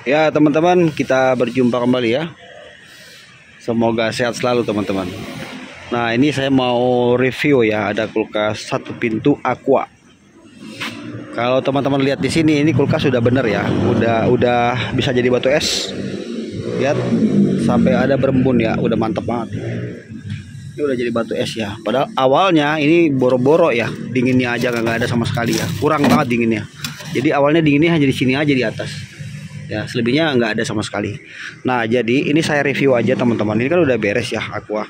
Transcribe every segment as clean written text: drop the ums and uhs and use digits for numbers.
Ya teman-teman, kita berjumpa kembali ya. Semoga sehat selalu teman-teman. Nah ini saya mau review ya, ada kulkas satu pintu Aqua. Kalau teman-teman lihat di sini, ini kulkas sudah bener ya, udah bisa jadi batu es. Lihat sampai ada berembun ya, udah mantep banget. Ini udah jadi batu es ya. Padahal awalnya ini boro-boro ya, dinginnya aja nggak ada sama sekali ya, kurang banget dinginnya. Jadi awalnya dinginnya hanya di sini aja di atas. Ya, selebihnya nggak ada sama sekali. Nah, jadi ini saya review aja teman-teman. Ini kan udah beres ya Aqua.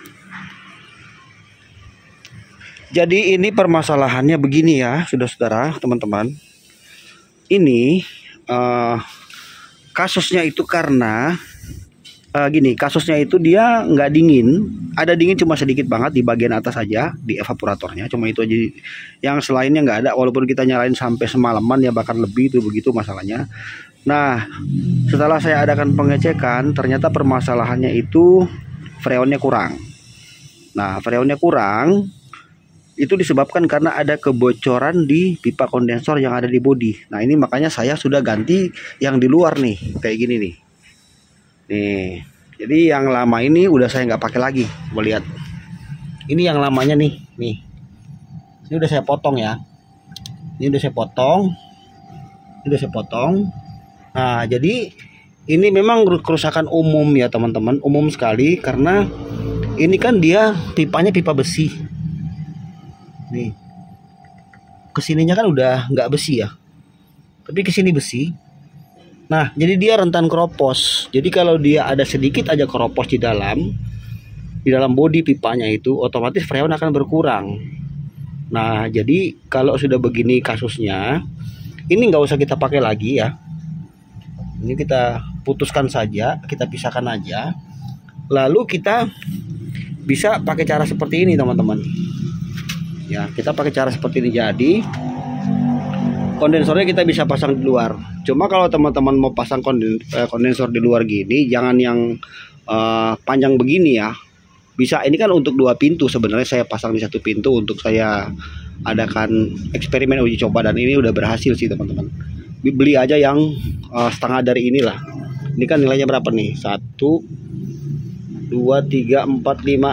Jadi ini permasalahannya begini ya, saudara-saudara, teman-teman. Ini kasusnya itu karena gini, kasusnya itu dia nggak dingin. Ada dingin cuma sedikit banget di bagian atas aja, di evaporatornya. Cuma itu aja. Yang selainnya nggak ada. Walaupun kita nyalain sampai semalaman ya, bahkan lebih, itu begitu masalahnya. Nah, setelah saya adakan pengecekan, ternyata permasalahannya itu freonnya kurang. Nah, freonnya kurang itu disebabkan karena ada kebocoran di pipa kondensor yang ada di bodi. Nah, ini makanya saya sudah ganti yang di luar nih, kayak gini nih. Nih, jadi yang lama ini udah saya nggak pakai lagi. Coba lihat. Ini yang lamanya nih, nih. Ini udah saya potong ya. Ini udah saya potong. Ini udah saya potong. Nah, jadi ini memang kerusakan umum ya teman-teman, umum sekali karena ini kan dia pipanya pipa besi. Nih, kesininya kan udah nggak besi ya, tapi kesini besi. Nah, jadi dia rentan keropos. Jadi kalau dia ada sedikit aja keropos di dalam bodi pipanya itu, otomatis freon akan berkurang. Nah, jadi kalau sudah begini kasusnya, ini nggak usah kita pakai lagi ya. Ini kita putuskan saja, kita pisahkan aja. Lalu kita bisa pakai cara seperti ini teman-teman. Ya, kita pakai cara seperti ini. Jadi kondensornya kita bisa pasang di luar. Cuma kalau teman-teman mau pasang kondensor di luar gini, jangan yang panjang begini ya. Bisa, ini kan untuk 2 pintu sebenarnya, saya pasang di 1 pintu untuk saya adakan eksperimen uji coba, dan ini udah berhasil sih teman-teman. Beli aja yang setengah dari inilah. Ini kan nilainya berapa nih? 1 2 3 4 5 6 7 8 9 10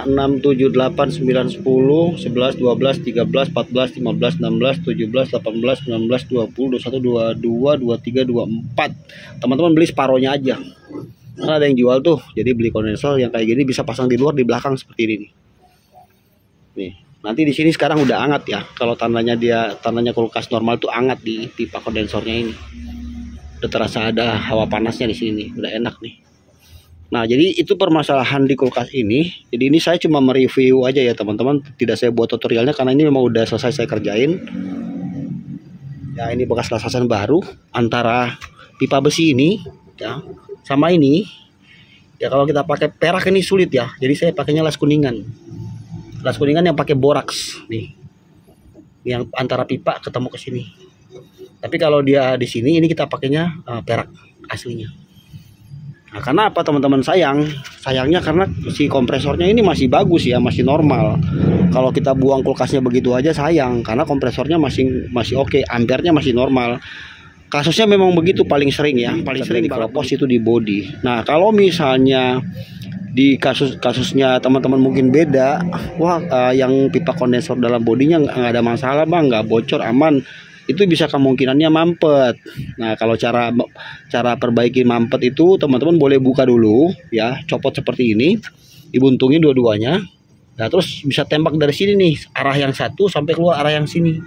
11 12 13 14 15 16 17 18 19 20 21 22 23 24. Teman-teman beli separohnya aja. Karena ada yang jual tuh. Jadi beli kondensor yang kayak gini, bisa pasang di luar di belakang seperti ini nih. Nih. Nanti di sini sekarang udah hangat ya. Kalau tandanya kulkas normal tuh hangat di pipa kondensornya ini. Udah terasa ada hawa panasnya di sini nih, udah enak nih. Nah, jadi itu permasalahan di kulkas ini. Jadi ini saya cuma mereview aja ya teman-teman. Tidak saya buat tutorialnya karena ini memang udah selesai saya kerjain. Ya, ini bekas lasasan baru antara pipa besi ini ya sama ini. Ya kalau kita pakai perak ini sulit ya. Jadi saya pakainya las kuningan. Las kuningan yang pakai boraks nih, yang antara pipa ketemu ke sini. Tapi kalau dia di sini, ini kita pakainya perak aslinya. Nah, karena apa teman-teman, sayangnya karena si kompresornya ini masih bagus ya, masih normal. Kalau kita buang kulkasnya begitu aja sayang, karena kompresornya masih oke, ampernya masih normal. Kasusnya memang begitu paling sering ya, paling sering di keropos itu di bodi. Nah, kalau misalnya di kasusnya teman-teman mungkin beda, wah yang pipa kondensor dalam bodinya nggak ada masalah bang, nggak bocor, aman, itu bisa kemungkinannya mampet. Nah, kalau cara perbaiki mampet itu teman-teman boleh buka dulu ya, copot seperti ini, dibuntungi dua-duanya. Nah, terus bisa tembak dari sini nih, arah yang satu sampai keluar arah yang sini.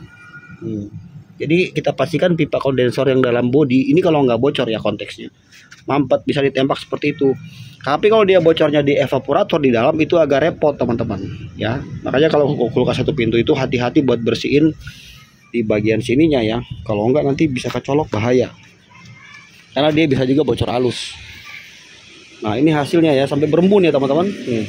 Jadi kita pastikan pipa kondensor yang dalam bodi ini kalau nggak bocor ya, konteksnya mampet, bisa ditembak seperti itu. Tapi kalau dia bocornya di evaporator di dalam, itu agak repot teman-teman ya. Makanya kalau kulkas 1 pintu itu hati-hati buat bersihin di bagian sininya ya. Kalau enggak nanti bisa kecolok, bahaya. Karena dia bisa juga bocor halus. Nah, ini hasilnya ya, sampai berembun ya teman-teman.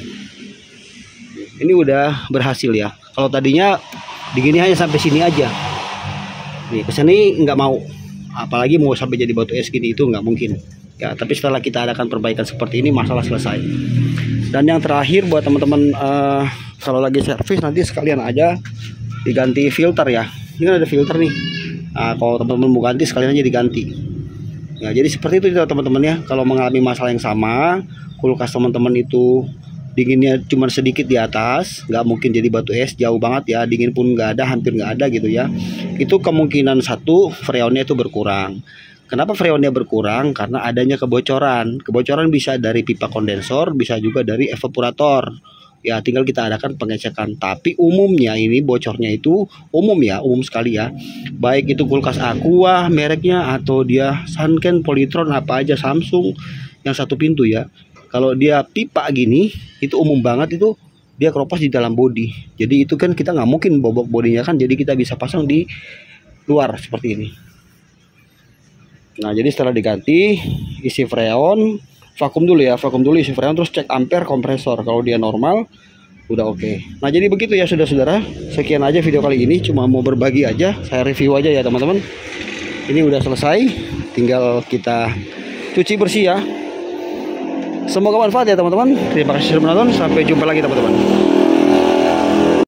Ini udah berhasil ya. Kalau tadinya digini hanya sampai sini aja. Nih, kesini nggak mau. Apalagi mau sampai jadi batu es gini, itu nggak mungkin. Ya, tapi setelah kita adakan perbaikan seperti ini, masalah selesai. Dan yang terakhir buat teman-teman, kalau lagi servis nanti sekalian aja diganti filter ya. Ini kan ada filter nih. Nah, kalau teman-teman mau ganti sekalian aja diganti. Nah, jadi seperti itu teman-teman ya. Kalau mengalami masalah yang sama, kulkas teman-teman itu dinginnya cuma sedikit di atas, nggak mungkin jadi batu es, jauh banget ya, dingin pun nggak ada, hampir nggak ada gitu ya. Itu kemungkinan satu freonnya itu berkurang. Kenapa freonnya berkurang? Karena adanya kebocoran. Kebocoran bisa dari pipa kondensor, bisa juga dari evaporator. Ya tinggal kita adakan pengecekan. Tapi umumnya ini bocornya itu umum ya, umum sekali ya. Baik itu kulkas Aqua mereknya atau dia Sanken, Polytron, apa aja, Samsung yang satu pintu ya. Kalau dia pipa gini, itu umum banget, itu dia keropos di dalam bodi. Jadi itu kan kita nggak mungkin bobok bodinya kan, jadi kita bisa pasang di luar seperti ini. Nah, jadi setelah diganti, isi freon, vakum dulu ya, vakum dulu isi freon, terus cek ampere kompresor. Kalau dia normal, udah oke. Nah, jadi begitu ya saudara-saudara. Sekian aja video kali ini, cuma mau berbagi aja, saya review aja ya teman-teman. Ini udah selesai, tinggal kita cuci bersih ya. Semoga manfaat ya teman-teman. Terima kasih sudah menonton. Sampai jumpa lagi teman-teman.